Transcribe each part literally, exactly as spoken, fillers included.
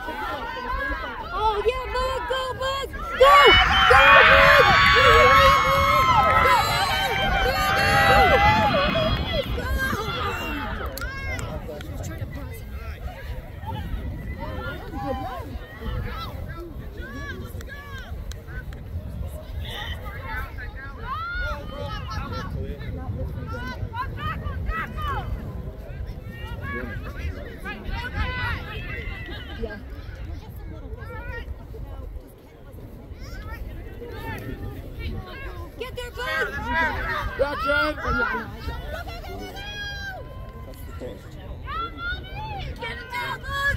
Oh yeah, Bug, go Bug! Go! Go Bug! Get there, Bug! Gotcha! Get it down, Bug!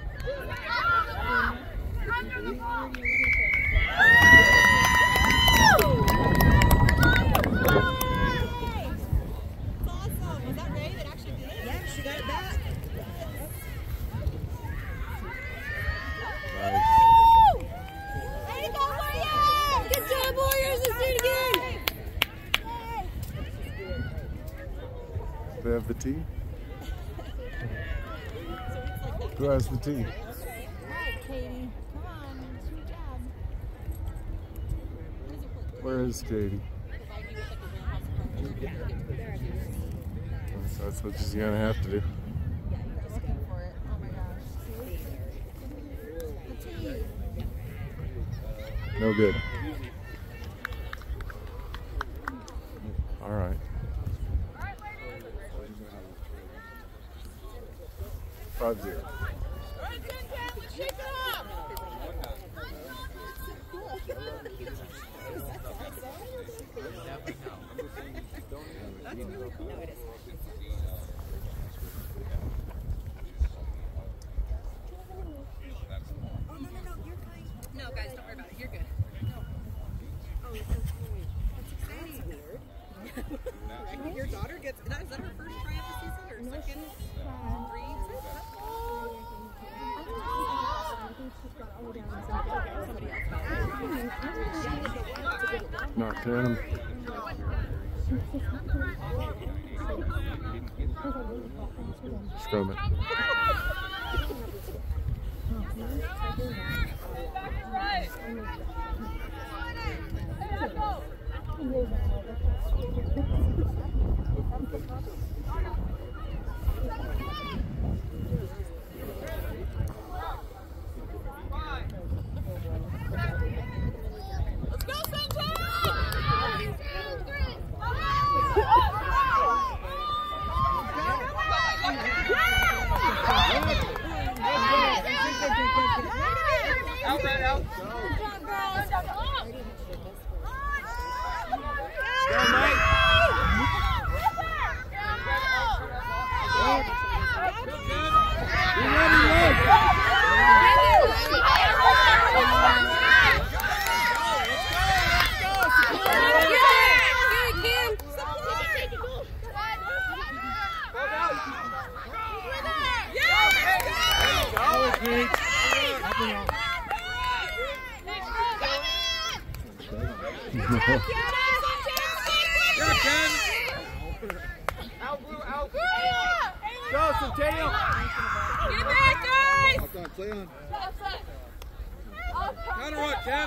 They have the tea? Who has the tea? All right, Katie. Come on. Sweet job. Where is Katie? That's what she's gonna have to do. Oh my gosh. The tea. No good. All right. Five zero. Shake it up! That's really cool. No, it is. Oh, no, no, no, you're kind. No, guys, don't worry about it. You're good. Oh, that's exciting. That's weird. Your daughter gets, is that her first try of the season or second? Three? Not ten. Scrum it. Let's go, Centennial! Out, right out. Good job, girls. Go, Mike. Out, Blue, out. Go, Centennial. Get back, guys! Play on. Counter what, Kev?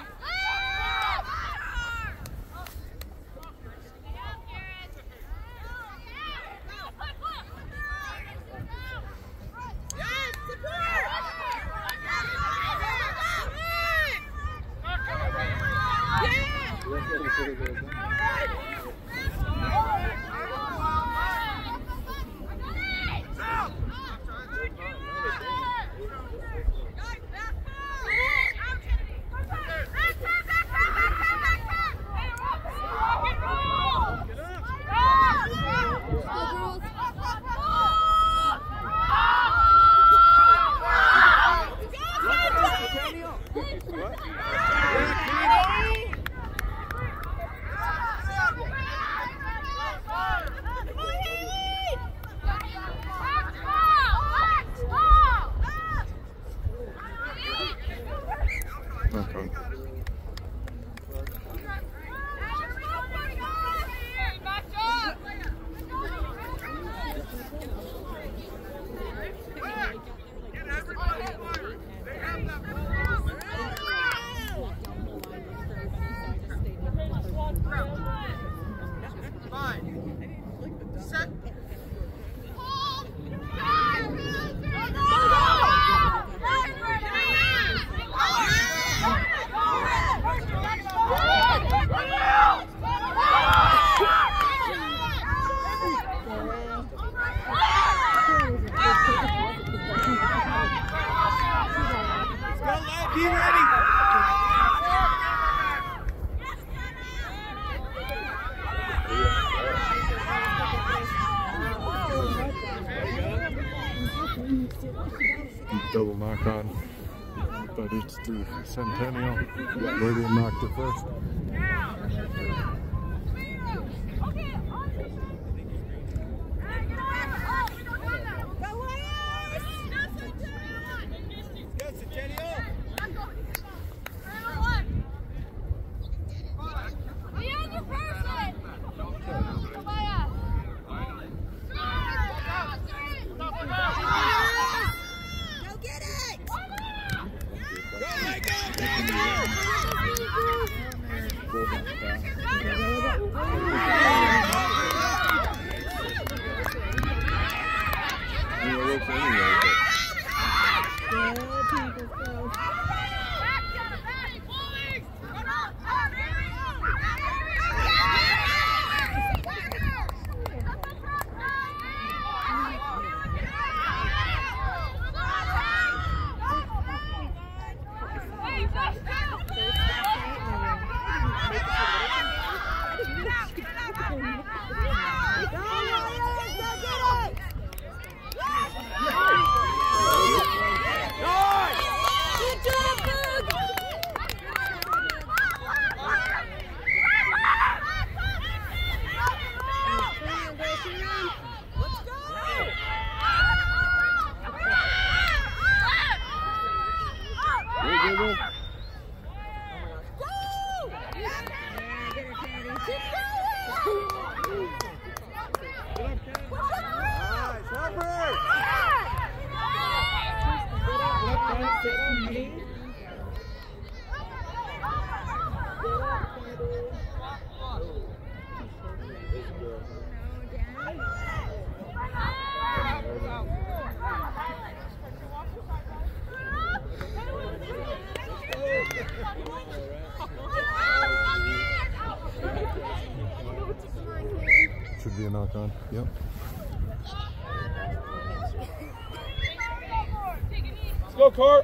on, but it's to Centennial. Meeidian knocked it first. Go, Centennial! Should be a knock on. Yep. Let's go, Court!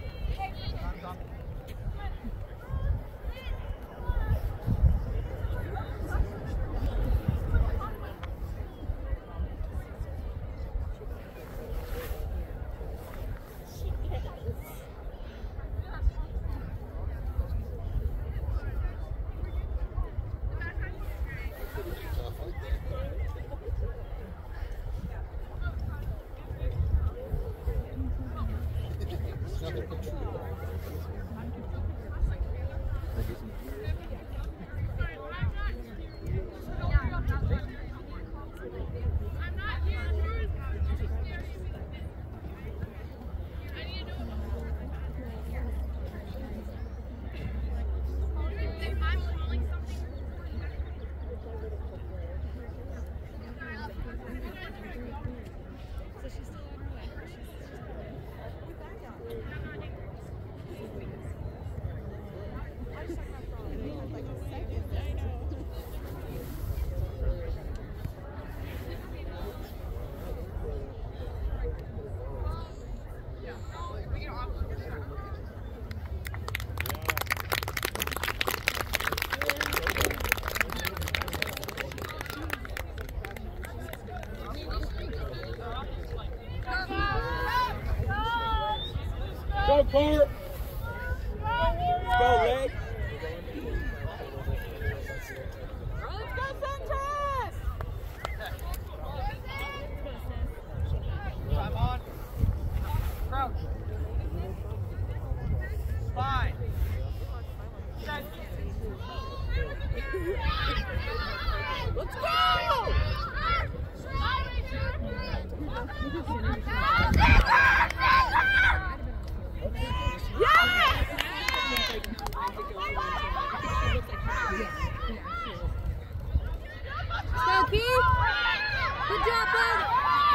Go, Court! Let's go, leg! Let's go, Sanchez! Time on. Crouch. Spine. Let's go! Yes! Go, Keith! Good job, bud!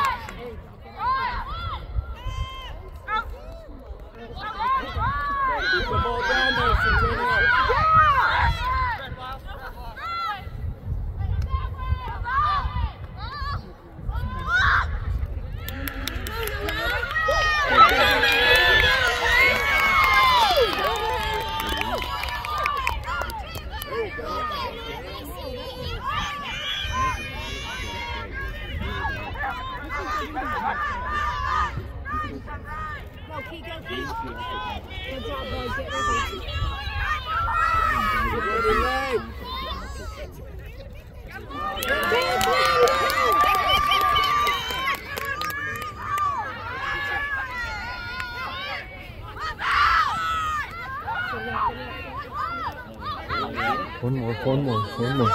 Keep the ball down there, Centennial. Go, Key, go, Key. Good job, boys. Get ready. Get ready, Lane. One more, one more, one more.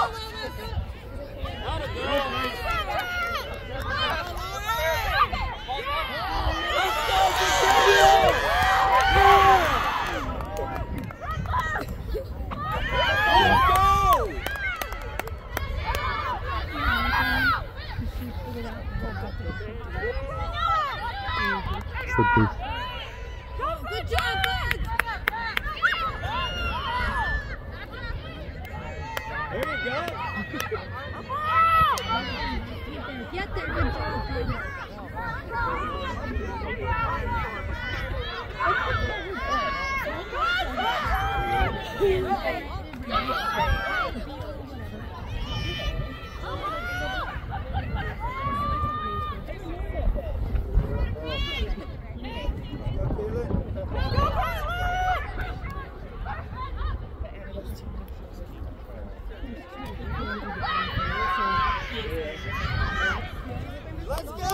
Should be. Good job, guys. There you go. Get there, good job, guys. Let's go!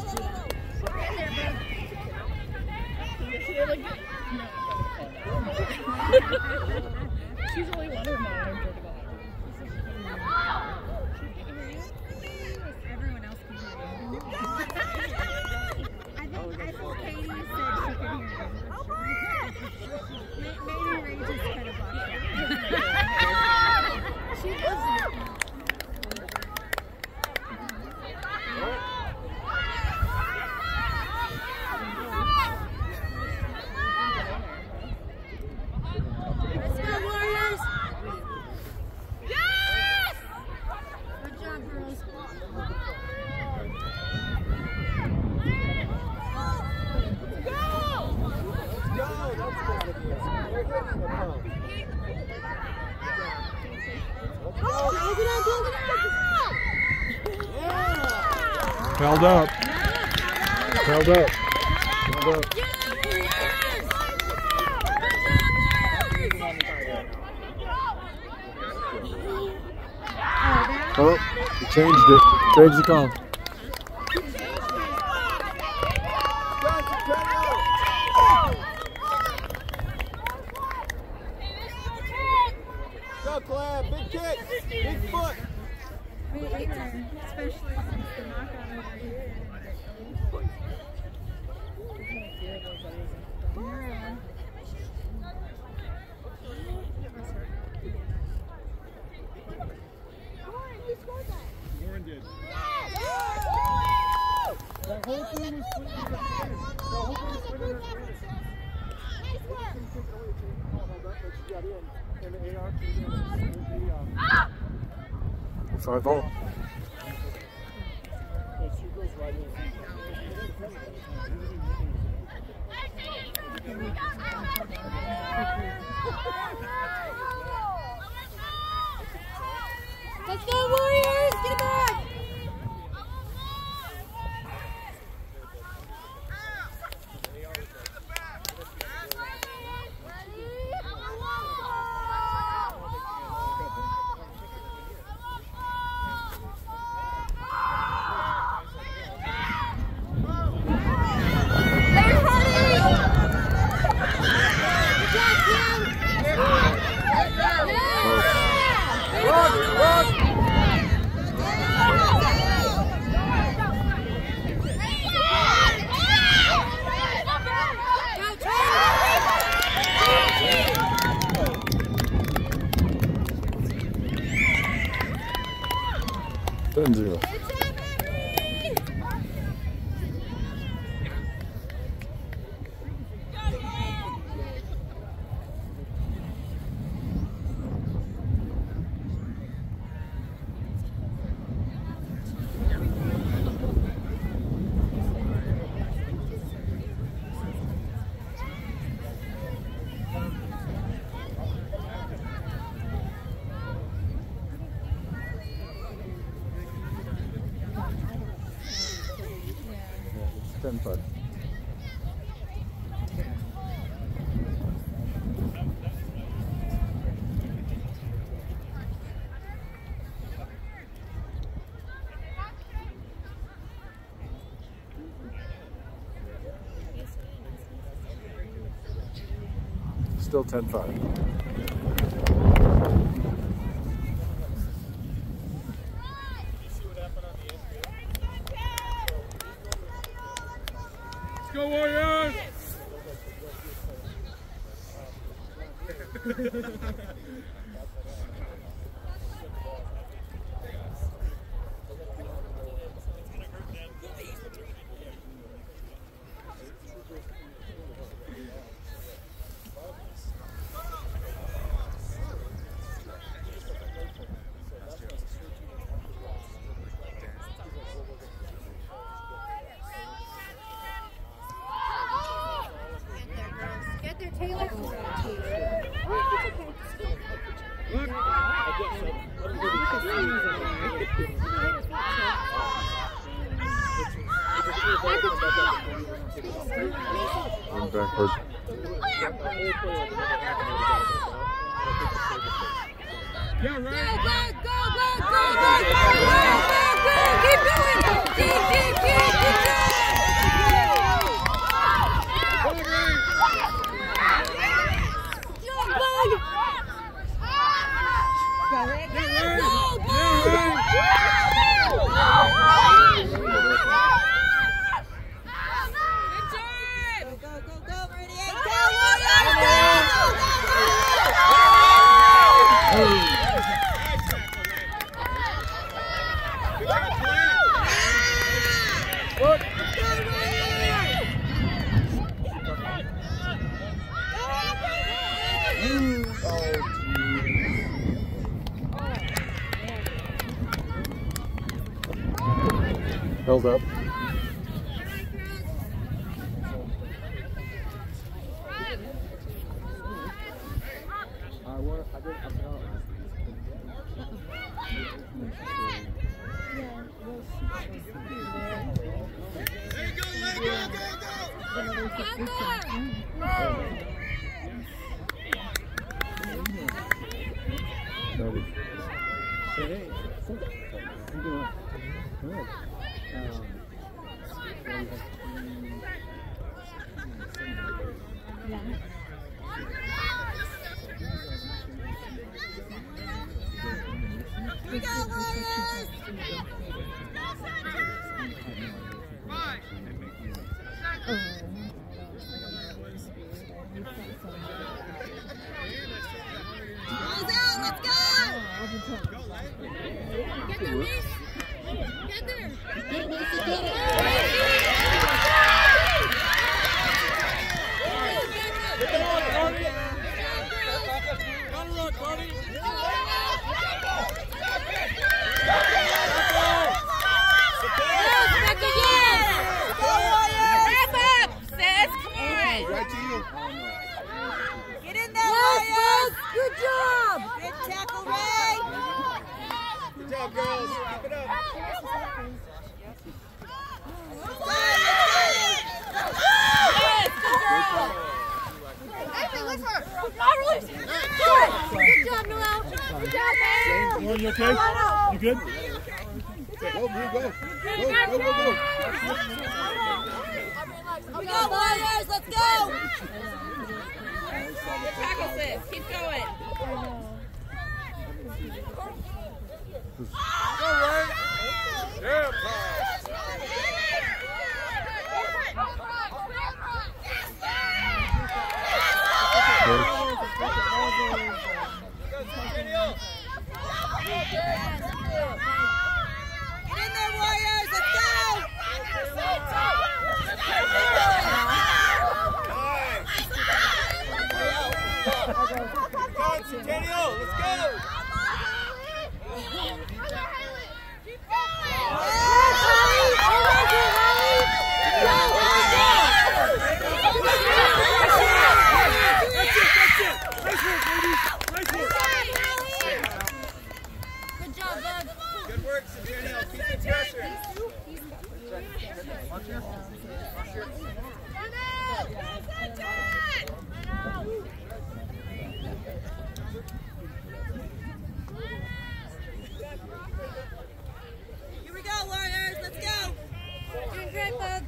She's only one of them. Everyone else can hear you. I think, I think Katie said she could hear you. Maybe Ray just kind of blocked it. She doesn't. Let's go, Warriors! Yes! Good job, girls. Go! Let's go! That's what it is. They're hitting the ball. Let's go! Close it up, close it up! Yeah! Held up. Held up. Held up. Oh, you changed it. Changed the call. Go, Claire. Big kick. Big foot. Me either, especially since the knockout over here. Warren did. That whole thing was split in the finish. The whole thing was split in the finish. And the A R Five all. she goes right in. Let's go, Warriors! Get it back! ten zero. ten five. Still ten five. Let's go, Warriors! Get their Taylor. Going backward. Yeah, right. Go, go, go, go, go, go, go, go, go, keep going. Keep, keep, keep, keep going. Held up. Here we go, Warriors! Balls out, let's go! Get there, Mace! Get there! Get it, Mace, get it! Get the ball, Cardi! Gotta run, Cardi! Right to you. Get in there, Warriors! Good job! Good tackle, Ray! Good job, girls. Keep it up. Good job, Noel. Good job, man. Lauren, you okay? You good? Go, Blue, go. Go, go, go, go. Here we go, Warriors, let's go! Good tackle, sis. Keep going. Go, Ray. Yeah, pass. Centennial. Get in there, Warriors, let's go! Come on, Centennial, let's go! Good job, bud. Good work, Centennial. Keep the pressure. Here we go, Warriors, let's go! Doing great, bud.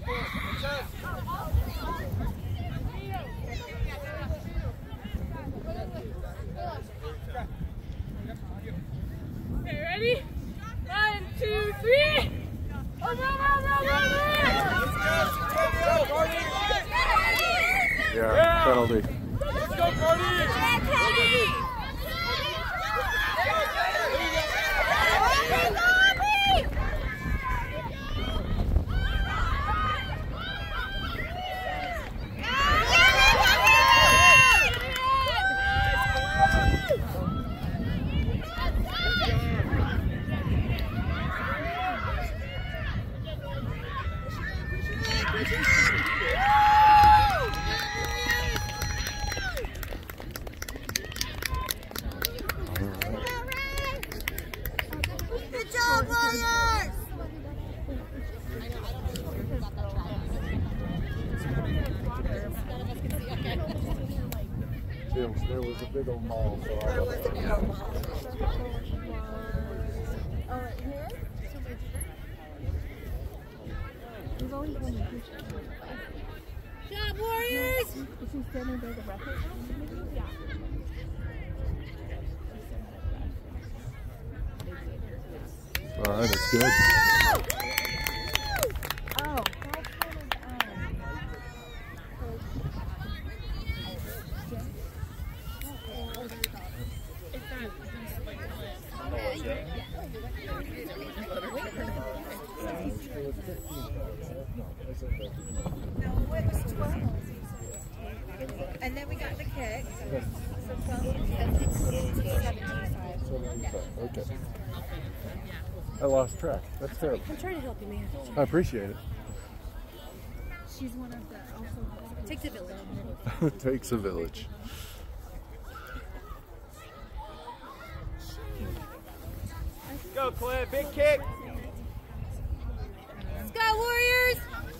Penalty. Let's go, Cody! Good job, Warriors! There, there was a big old mall, so I There was a big old mall. Oh, here? We've always been in Good job, Warriors! Is she standing by the record? Yeah. All right, it's good. Oh, that's kind of, um... No, it was twelve. And then we got the kick. So twelve and seventeen. Okay. I lost track. That's terrible. I'm trying to help you, man. I appreciate it. She's one of the, also... Takes a village. It takes a village. Go, Clint. Big kick. Let's go, Warriors!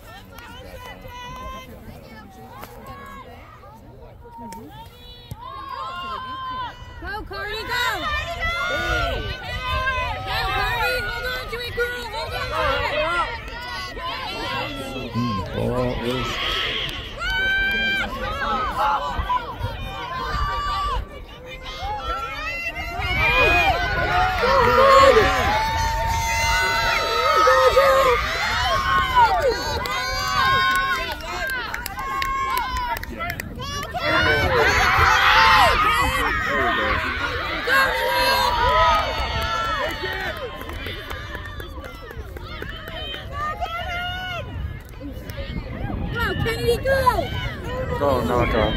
Go, Cardi, go! Go, Cardi! Hold on to it, girl! Hold on to it! Mm, ball out loose. Kennedy, go! Oh, knock on.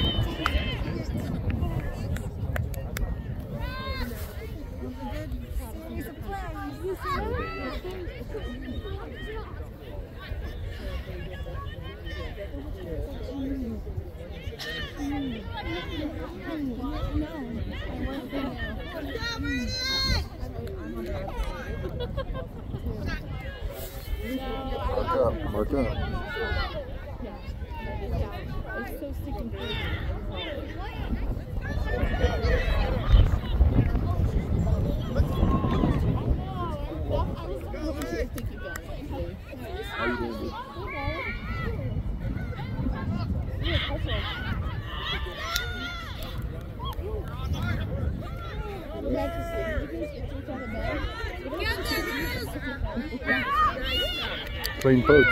Mark up, mark up. It's so sticking through. How you doing, dude? Clean poach.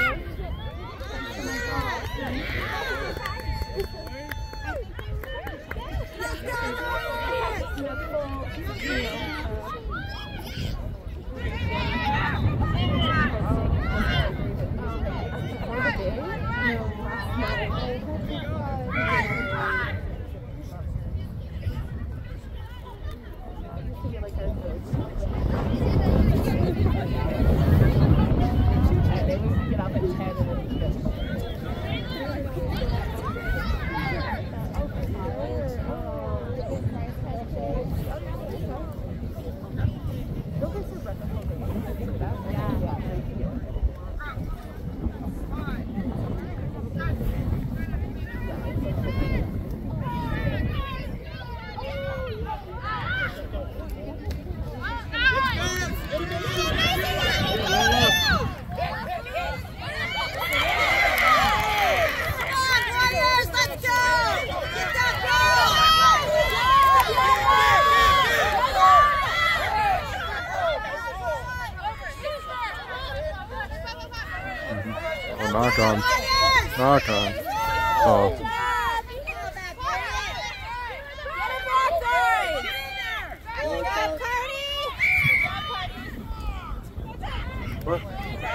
Knock on. Knock on. Oh. What? Come,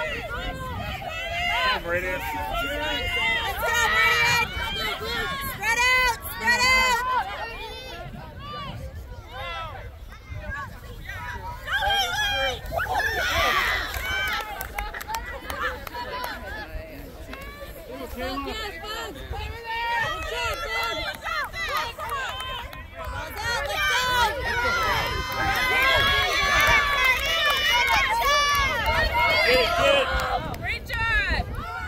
Meeidian. Let's go, Meeidian! Spread out! Spread out! Great job!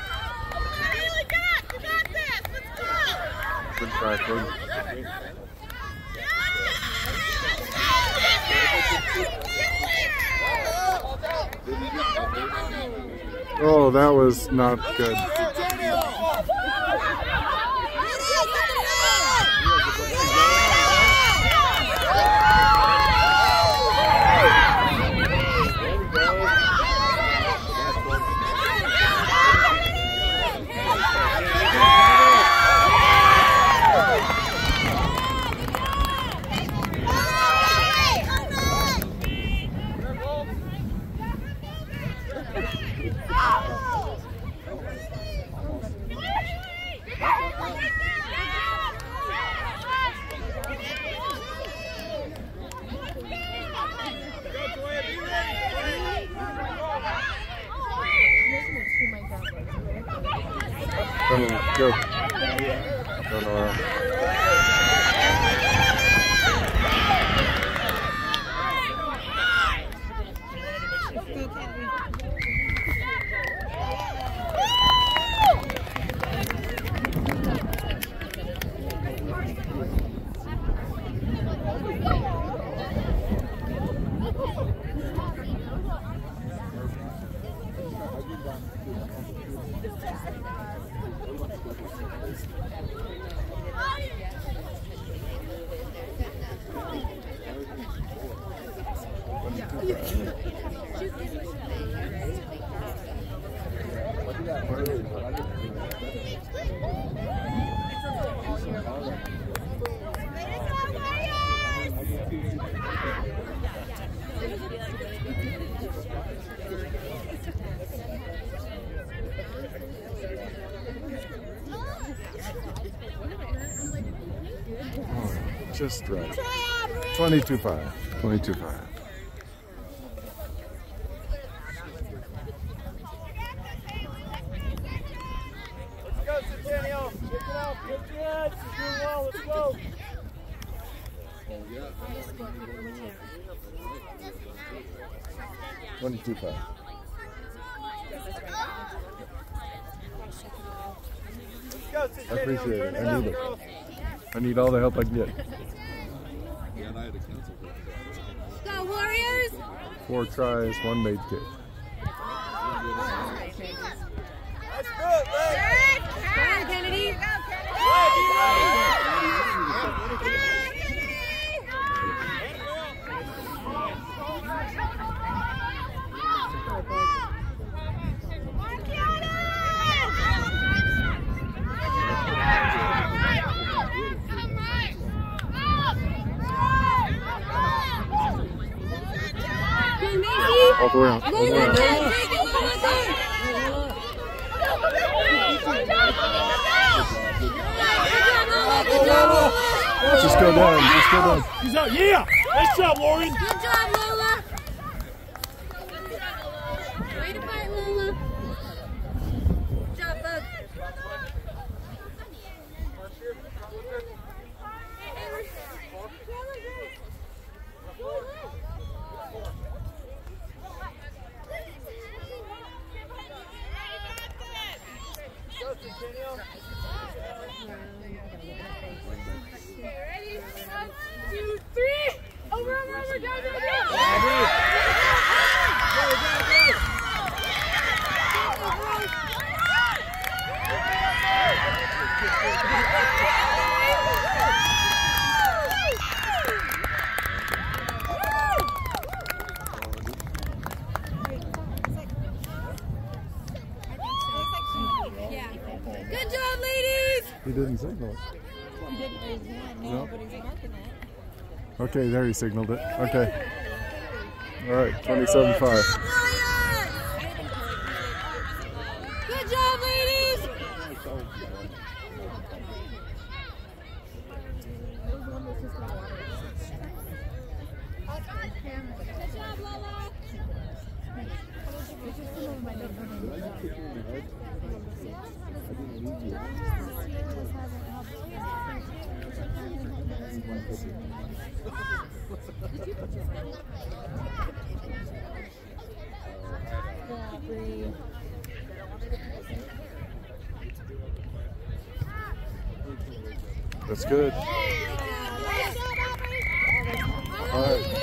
Good try, good. Oh, that was not good. Come on, go. Go, Nora. Just right. twenty-two five. twenty-two five. Let's go, Centennial. Pick it up. Good kids. You're doing well. Let's go. twenty-two five. Let's go, I Centennial. appreciate it. Turn I up, need it. girls. I need all the help I can get. Go, Warriors! Four tries, one made kick. That's good, Lex. Come on, Kennedy! All the way out. All the way out. Just go down. Just go down. He's out. Yeah. Nice job, Lauren. Good job, Lola! Way to fight, Lola! Good job, bud. Go, Centennial. Ready? One, two, three! Over and over, down to the ground! Good job, ladies! He didn't signal it. He didn't raise his hand, no, No. but he's marking it. Okay, there he signaled it. Okay. All right, twenty-seven five. Warriors! That's good. All right.